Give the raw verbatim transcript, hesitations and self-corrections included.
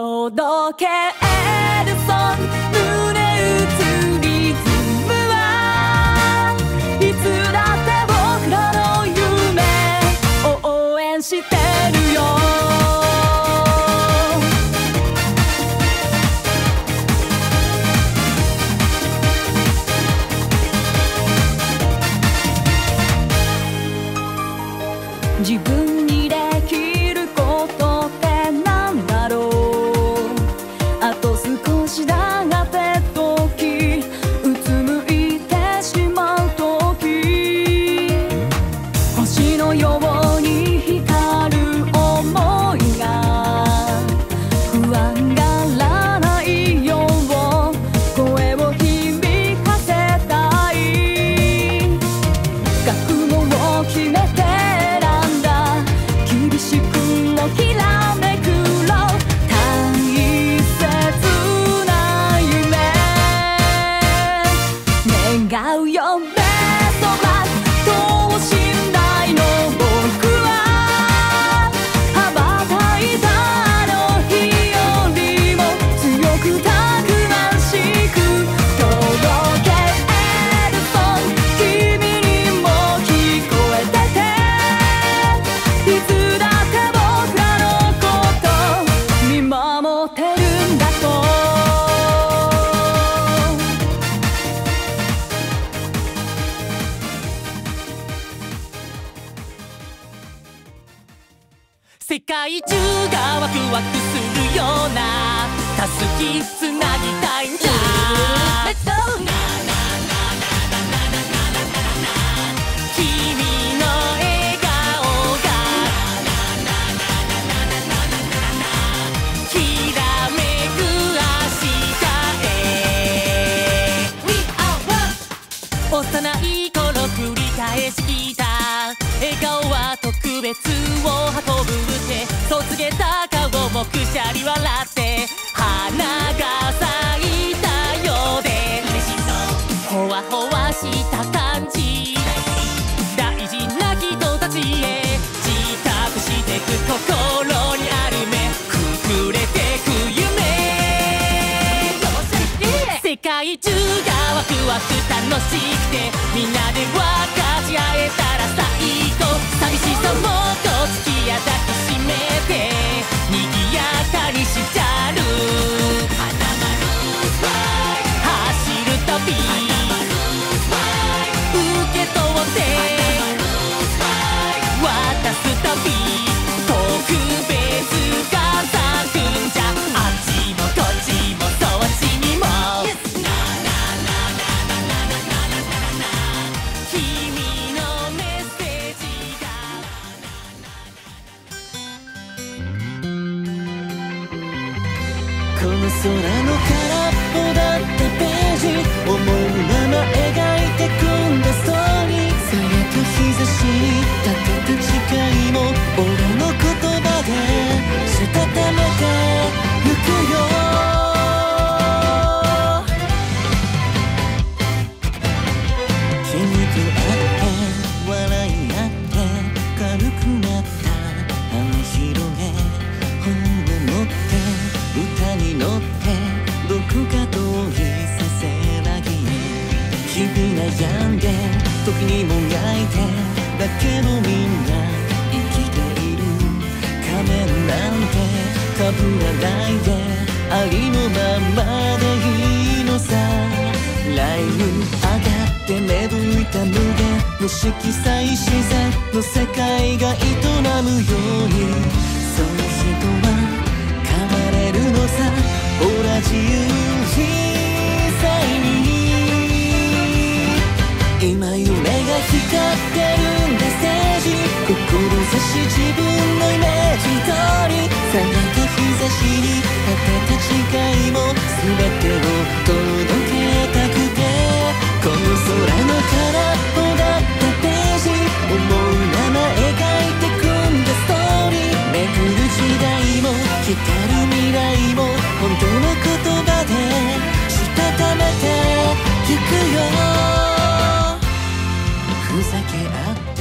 届けるそん胸打つリズムはいつだって僕らの夢を応援してるよ。自分にできることってなんだろう。あと少しだがって時うつむいてしまう時星のように光る想いが不安がらないよう声を響かせたい。覚悟を決めてきらめくろ大切な夢願うよベストラック等身大の僕は羽ばたいたあの日よりも強くたくましく届けるソング君にも聞こえてていつだって世界中がワクワクするようなたすきつなぎたいんだ。君の笑顔がきらめく明日へ。幼い頃繰り返し聞いた笑顔は特別を運ぶって卒げた顔もくしゃり笑って花が咲いたようでほわほわした感じ大事な人たちへ自覚してく心にある目膨れてく夢世界中がワクワク楽しくてみんなで分かち合えたら最高寂しさもとつきや抱きしめて賑やかにしちゃる走るたび受け取って渡すたび特別感咲くんじゃあっちもこっちもそっちにもこの空の空っぽだったページ思うまま描いてくんだストーリーさやか日差しに立てた誓いも俺の言葉でしたためてゆくよ君と会って笑い合って軽くなったあの日のね本を持って歌に乗ってどこか遠いせせらぎ日々悩んで時にもがいてだけどみんな生きている仮面なんてかぶらないでありのままでいいのさライブ上がって芽吹いた無限の色彩自然の世界が営むようにそういう人はのさほら自由自在に今夢が光ってるんだステージ志自分のイメージ通りさやか日差しに立てた誓いも全てを届けたくてこの空の空っぽだったページ思うまま描いてくんだストーリーめくる時代も光る未来も本当の言葉でしたためてゆくよふざけ合って